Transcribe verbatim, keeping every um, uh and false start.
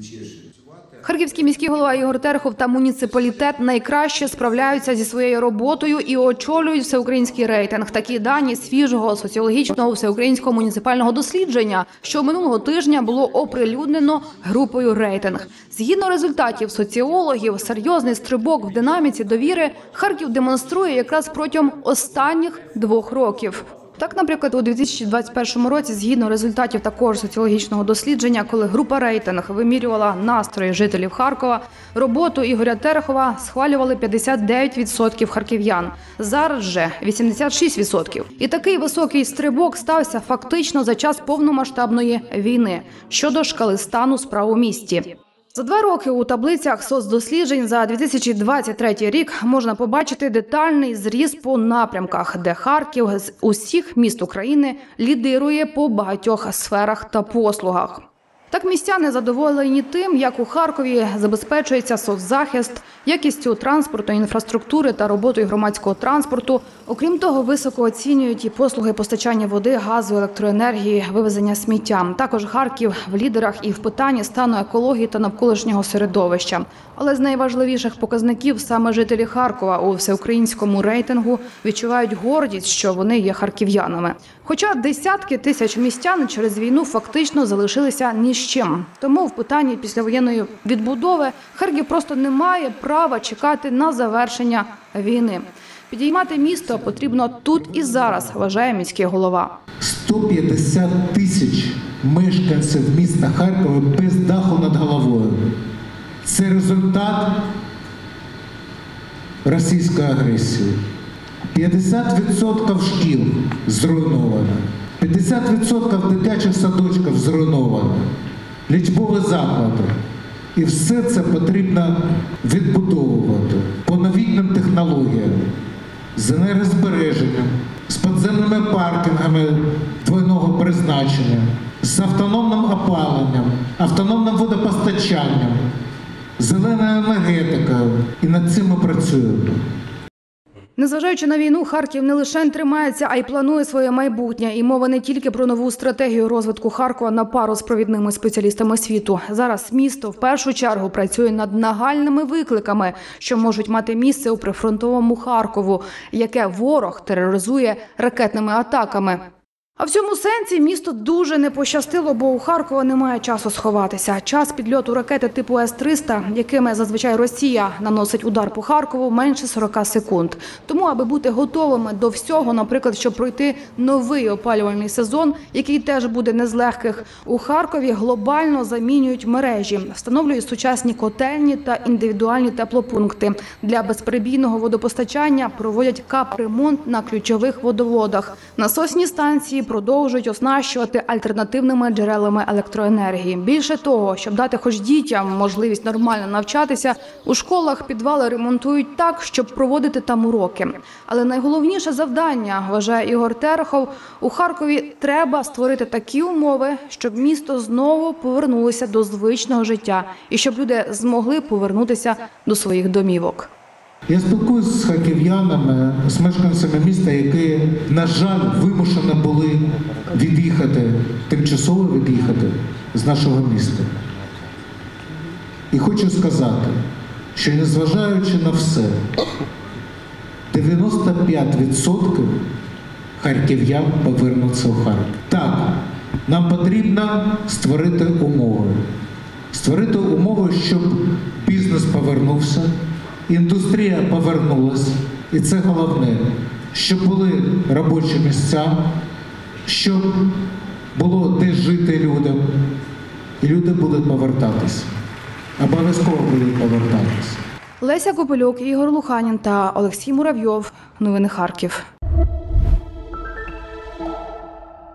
Харківський міський голова Ігор Терехов та муніципалітет найкраще справляються зі своєю роботою і очолюють всеукраїнський рейтинг. Такі дані свіжого соціологічного всеукраїнського муніципального дослідження, що минулого тижня було оприлюднено групою «Рейтинг». Згідно результатів соціологів, серйозний стрибок в динаміці довіри Харків демонструє якраз протягом останніх двох років. Так, наприклад, у дві тисячі двадцять першому році, згідно результатів такого ж соціологічного дослідження, коли група «Рейтинг» вимірювала настрої жителів Харкова, роботу Ігоря Терехова схвалювали п'ятдесят дев'ять відсотків харків'ян. Зараз же вісімдесят шість відсотків. І такий високий стрибок стався фактично за час повномасштабної війни щодо шкали стану справ у місті. За два роки у таблицях соцдосліджень за дві тисячі двадцять третій рік можна побачити детальний зріз по напрямках, де Харків з усіх міст України лідирує по багатьох сферах та послугах. Так, містяни задоволені тим, як у Харкові забезпечується соцзахист, якістю транспорту, інфраструктури та роботою громадського транспорту. Окрім того, високо оцінюють і послуги постачання води, газу, електроенергії, вивезення сміття. Також Харків в лідерах і в питанні стану екології та навколишнього середовища. Але з найважливіших показників саме жителі Харкова у всеукраїнському рейтингу відчувають гордість, що вони є харків'янами. Хоча десятки тисяч містян через війну фактично залишилися ні з чим. Тому в питанні післявоєнної відбудови Харків просто не має права чекати на завершення війни. Підіймати місто потрібно тут і зараз, вважає міський голова. сто п'ятдесят тисяч мешканців міста Харкова без даху над головою. Це результат російської агресії. п'ятдесят відсотків шкіл зруйновано, п'ятдесят відсотків дитячих садочків зруйновано, лічбові заклади. І все це потрібно відбудовувати по новітнім технологіям, з енергозбереженням, з підземними паркінгами двойного призначення, з автономним опаленням, автономним водопостачанням, зеленою енергетикою. І над цим ми працюємо. Незважаючи на війну, Харків не лише тримається, а й планує своє майбутнє. І мова не тільки про нову стратегію розвитку Харкова на пару з провідними спеціалістами світу. Зараз місто в першу чергу працює над нагальними викликами, що можуть мати місце у прифронтовому Харкову, яке ворог тероризує ракетними атаками. А в цьому сенсі місто дуже не пощастило, бо у Харкова немає часу сховатися. Час підльоту ракети типу С триста, якими зазвичай Росія наносить удар по Харкову, менше сорока секунд. Тому, аби бути готовими до всього, наприклад, щоб пройти новий опалювальний сезон, який теж буде не з легких, у Харкові глобально замінюють мережі, встановлюють сучасні котельні та індивідуальні теплопункти. Для безперебійного водопостачання проводять капремонт на ключових водоводах. Насосні станції продовжують оснащувати альтернативними джерелами електроенергії. Більше того, щоб дати хоч дітям можливість нормально навчатися, у школах підвали ремонтують так, щоб проводити там уроки. Але найголовніше завдання, вважає Ігор Терехов, у Харкові треба створити такі умови, щоб місто знову повернулося до звичного життя і щоб люди змогли повернутися до своїх домівок. Я спілкуюся з харків'янами, з мешканцями міста, які, на жаль, вимушені були від'їхати, тимчасово від'їхати з нашого міста. І хочу сказати, що незважаючи на все, дев'яносто п'ять відсотків харків'ян повернуться у Харків. Так, нам потрібно створити умови. Створити умови, щоб бізнес повернувся, індустрія повернулась, і це головне, щоб були робочі місця, щоб було де жити людям, і люди будуть повертатися. Обов'язково будуть повертатися. Леся Копилюк, Ігор Луханін та Олексій Муравйов. Новини Харків.